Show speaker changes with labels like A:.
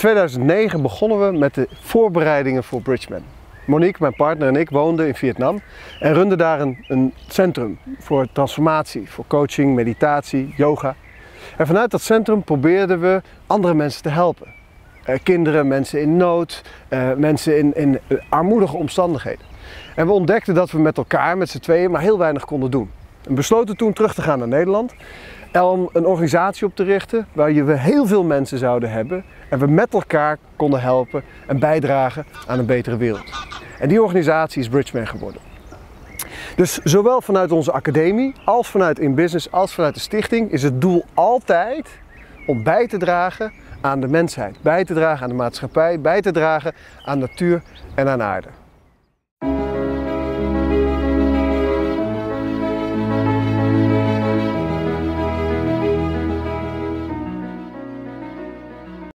A: 2009 begonnen we met de voorbereidingen voor Bridgman. Monique, mijn partner en ik woonden in Vietnam en runden daar een centrum voor transformatie, voor coaching, meditatie, yoga. En vanuit dat centrum probeerden we andere mensen te helpen. Kinderen, mensen in nood, mensen in armoedige omstandigheden. En we ontdekten dat we met elkaar, met z'n tweeën, maar heel weinig konden doen. En besloten toen terug te gaan naar Nederland om een organisatie op te richten waar we heel veel mensen zouden hebben en we met elkaar konden helpen en bijdragen aan een betere wereld. En die organisatie is Bridgman geworden. Dus zowel vanuit onze academie, als vanuit InBusiness, als vanuit de stichting is het doel altijd om bij te dragen aan de mensheid, bij te dragen aan de maatschappij, bij te dragen aan natuur en aan aarde.